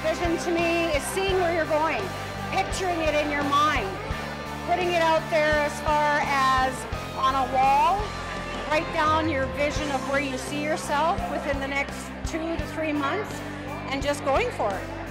Vision to me is seeing where you're going, picturing it in your mind, putting it out there as far as on a wall. Write down your vision of where you see yourself within the next 2 to 3 months and just going for it.